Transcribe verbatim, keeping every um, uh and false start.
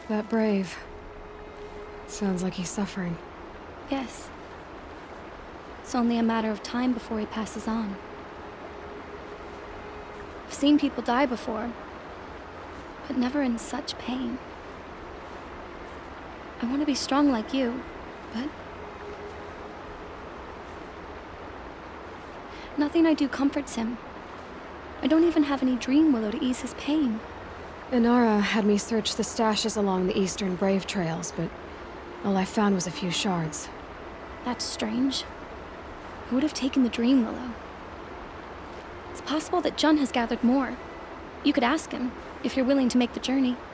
That brave. Sounds like he's suffering. Yes. It's only a matter of time before he passes on. I've seen people die before, but never in such pain. I want to be strong like you, but... nothing I do comforts him. I don't even have any Dream Willow to ease his pain. Inara had me search the stashes along the eastern Brave trails, but all I found was a few shards. That's strange. Who would have taken the Dream Willow? It's possible that Jun has gathered more. You could ask him, if you're willing to make the journey.